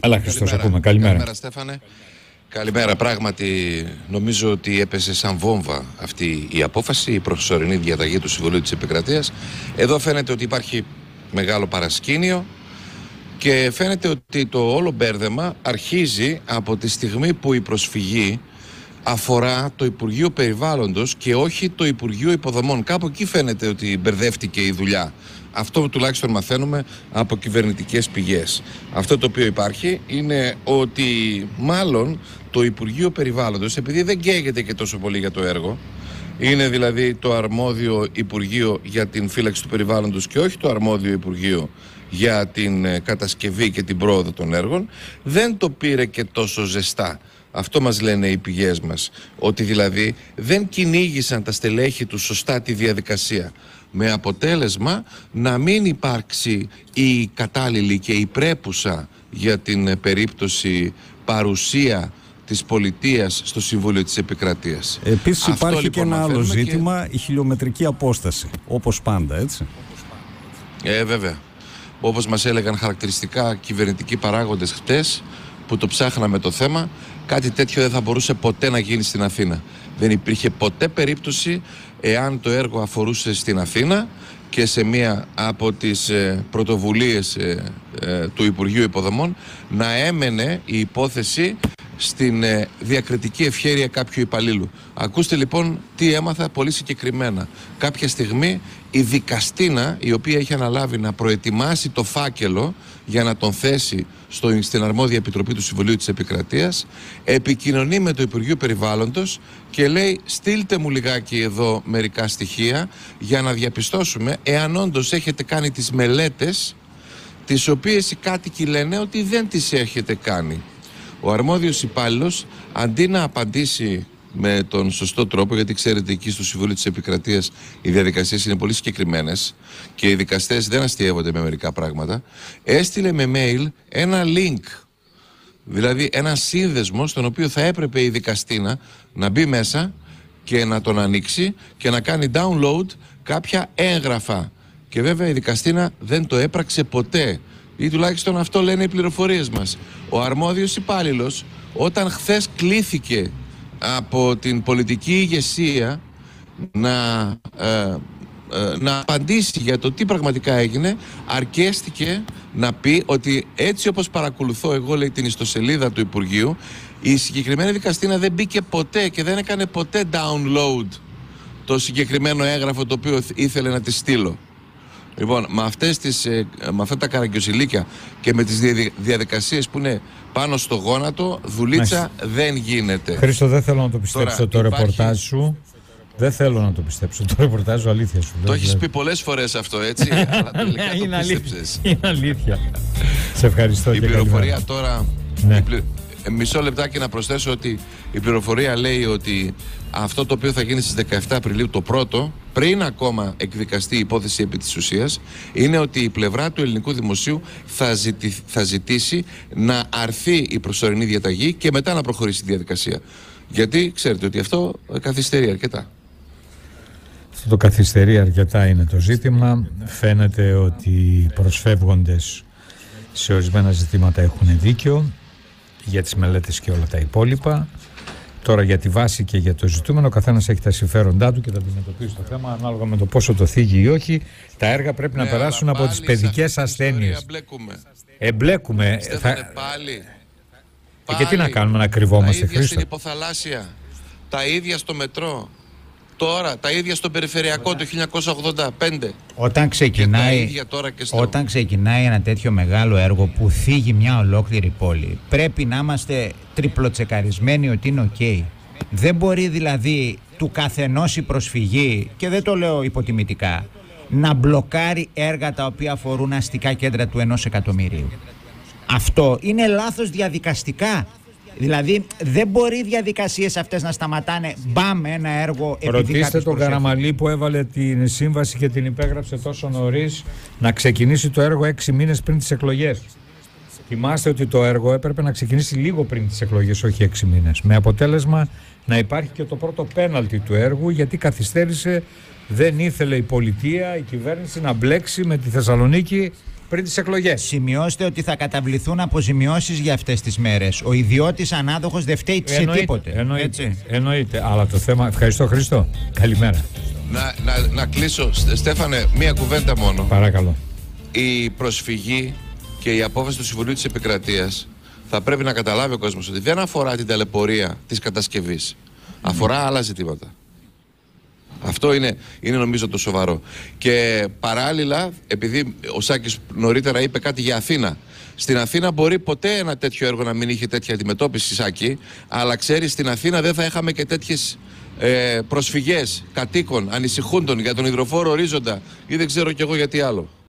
Αλλά Χριστός, ακούμε. Καλημέρα. Καλημέρα, Στέφανε. Καλημέρα. Πράγματι, νομίζω ότι έπεσε σαν βόμβα αυτή η απόφαση, η προσωρινή διαταγή του Συμβουλίου της Επικρατείας. Εδώ φαίνεται ότι υπάρχει μεγάλο παρασκήνιο και φαίνεται ότι το όλο μπέρδεμα αρχίζει από τη στιγμή που η προσφυγή αφορά το Υπουργείο Περιβάλλοντος και όχι το Υπουργείο Υποδομών. Κάπου εκεί φαίνεται ότι μπερδεύτηκε η δουλειά. Αυτό τουλάχιστον μαθαίνουμε από κυβερνητικές πηγές. Αυτό το οποίο υπάρχει είναι ότι μάλλον το Υπουργείο Περιβάλλοντος, επειδή δεν καίγεται και τόσο πολύ για το έργο, είναι δηλαδή το αρμόδιο Υπουργείο για την φύλαξη του περιβάλλοντος και όχι το αρμόδιο Υπουργείο για την κατασκευή και την πρόοδο των έργων, δεν το πήρε και τόσο ζεστά. Αυτό μας λένε οι πηγές μας, ότι δηλαδή δεν κυνήγησαν τα στελέχη του σωστά τη διαδικασία, με αποτέλεσμα να μην υπάρξει η κατάλληλη και η πρέπουσα για την περίπτωση παρουσία της πολιτείας στο Συμβούλιο της Επικρατείας. Επίσης Αυτό, υπάρχει λοιπόν, και ένα άλλο ζήτημα, η χιλιομετρική απόσταση, όπως πάντα, έτσι. Βέβαια. Όπως μας έλεγαν χαρακτηριστικά κυβερνητικοί παράγοντες χτες, που το ψάχναμε το θέμα, κάτι τέτοιο δεν θα μπορούσε ποτέ να γίνει στην Αθήνα. Δεν υπήρχε ποτέ περίπτωση, εάν το έργο αφορούσε στην Αθήνα και σε μία από τις πρωτοβουλίες του Υπουργείου Υποδομών, να έμενε η υπόθεση στην διακριτική ευχέρεια κάποιου υπαλλήλου. Ακούστε λοιπόν τι έμαθα πολύ συγκεκριμένα. Κάποια στιγμή η δικαστήνα, η οποία είχε αναλάβει να προετοιμάσει το φάκελο για να τον θέσει στην αρμόδια επιτροπή του Συμβουλίου της Επικρατείας, επικοινωνεί με το Υπουργείο Περιβάλλοντος και λέει: στείλτε μου λιγάκι εδώ μερικά στοιχεία για να διαπιστώσουμε εάν όντως έχετε κάνει τις μελέτες τις οποίες οι κάτοικοι λένε ότι δεν τις έχετε κάνει. Ο αρμόδιος υπάλληλος, αντί να απαντήσει με τον σωστό τρόπο, γιατί ξέρετε εκεί στο Συμβούλιο της Επικρατείας οι διαδικασίες είναι πολύ συγκεκριμένες και οι δικαστές δεν αστειεύονται με μερικά πράγματα, έστειλε με mail ένα link, δηλαδή ένα σύνδεσμο στον οποίο θα έπρεπε η δικαστήνα να μπει μέσα και να τον ανοίξει και να κάνει download κάποια έγγραφα. Και βέβαια η δικαστήνα δεν το έπραξε ποτέ, ή τουλάχιστον αυτό λένε οι πληροφορίες μας. Ο αρμόδιος υπάλληλος, όταν χθες κλήθηκε από την πολιτική ηγεσία να απαντήσει για το τι πραγματικά έγινε, αρκέστηκε να πει ότι έτσι όπως παρακολουθώ εγώ, λέει, την ιστοσελίδα του Υπουργείου, η συγκεκριμένη δικαστήνα δεν μπήκε ποτέ και δεν έκανε ποτέ download το συγκεκριμένο έγγραφο το οποίο ήθελε να τη στείλω. Λοιπόν, με αυτά τα καραγκιοσιλίκια και με τις διαδικασίες που είναι πάνω στο γόνατο, δουλίτσα δεν γίνεται. Χρήστο, δεν θέλω να το πιστέψω το ρεπορτάζ σου. Δεν θέλω να το πιστέψω το ρεπορτάζ σου, αλήθεια σου. Το έχεις πει πολλές φορές αυτό, έτσι, αλλά τελικά το πίστεψες. Είναι αλήθεια. Σε ευχαριστώ. Η πληροφορία τώρα... Ναι. Μισό λεπτάκι να προσθέσω ότι η πληροφορία λέει ότι αυτό το οποίο θα γίνει στις 17 Απριλίου, το πρώτο, πριν εκδικαστεί η υπόθεση επί της ουσίας, είναι ότι η πλευρά του ελληνικού δημοσίου θα ζητήσει να αρθεί η προσωρινή διαταγή και μετά να προχωρήσει η διαδικασία. Γιατί ξέρετε ότι αυτό καθυστερεί αρκετά. Αυτό το καθυστερεί αρκετά είναι το ζήτημα. Φαίνεται ότι οι προσφεύγοντες σε ορισμένα ζητήματα έχουν δίκιο για τις μελέτες και όλα τα υπόλοιπα. Τώρα για τη βάση και για το ζητούμενο, ο καθένας έχει τα συμφέροντά του και θα αντιμετωπίσει το θέμα ανάλογα με το πόσο το θίγει ή όχι. Τα έργα πρέπει να περάσουν από τις παιδικές ασθένειες. Εμπλέκουμε. Πάλι. Και τι να κάνουμε, να κρυβόμαστε, Χρήστο? Τα ίδια Χρήστο? στην υποθαλάσσια, τα ίδια στο μετρό, τώρα τα ίδια στο περιφερειακό το 1985. Όταν ξεκινάει ένα τέτοιο μεγάλο έργο που θίγει μια ολόκληρη πόλη, πρέπει να είμαστε τριπλοτσεκαρισμένοι ότι είναι ok. Δεν μπορεί δηλαδή του καθενός η προσφυγή, και δεν το λέω υποτιμητικά, να μπλοκάρει έργα τα οποία αφορούν αστικά κέντρα του 1 εκατομμυρίου. Αυτό είναι λάθος διαδικαστικά. Δηλαδή δεν μπορεί οι διαδικασίες αυτές να σταματάνε μπαμ ένα έργο επειδή ρωτήστε τον Καραμαλή που έβαλε την σύμβαση και την υπέγραψε τόσο νωρίς να ξεκινήσει το έργο 6 μήνες πριν τις εκλογές. Θυμάστε ότι το έργο έπρεπε να ξεκινήσει λίγο πριν τις εκλογές, όχι 6 μήνες. Με αποτέλεσμα να υπάρχει και το πρώτο πέναλτι του έργου, γιατί καθυστέρησε, δεν ήθελε η πολιτεία, η κυβέρνηση να μπλέξει με τη Θεσσαλονίκη πριν τις εκλογές. Σημειώστε ότι θα καταβληθούν αποζημιώσεις για αυτές τις μέρες. Ο ιδιώτης ανάδοχος δεν φταίει σε τίποτε. Εννοείται. Αλλά το θέμα. Ευχαριστώ, Χρήστο. Καλημέρα. Να κλείσω, Στέφανε, μία κουβέντα μόνο. Παρακαλώ. Η προσφυγή και η απόφαση του Συμβουλίου της Επικρατείας θα πρέπει να καταλάβει ο κόσμος ότι δεν αφορά την ταλαιπωρία της κατασκευής. Αφορά άλλα ζητήματα. Αυτό είναι νομίζω το σοβαρό. Και παράλληλα, επειδή ο Σάκης νωρίτερα είπε κάτι για Αθήνα. Στην Αθήνα μπορεί ποτέ ένα τέτοιο έργο να μην είχε τέτοια αντιμετώπιση, Σάκη, αλλά ξέρεις, στην Αθήνα δεν θα είχαμε και τέτοιες προσφυγές κατοίκων, ανησυχούντων για τον υδροφόρο ορίζοντα ή δεν ξέρω κι εγώ γιατί άλλο.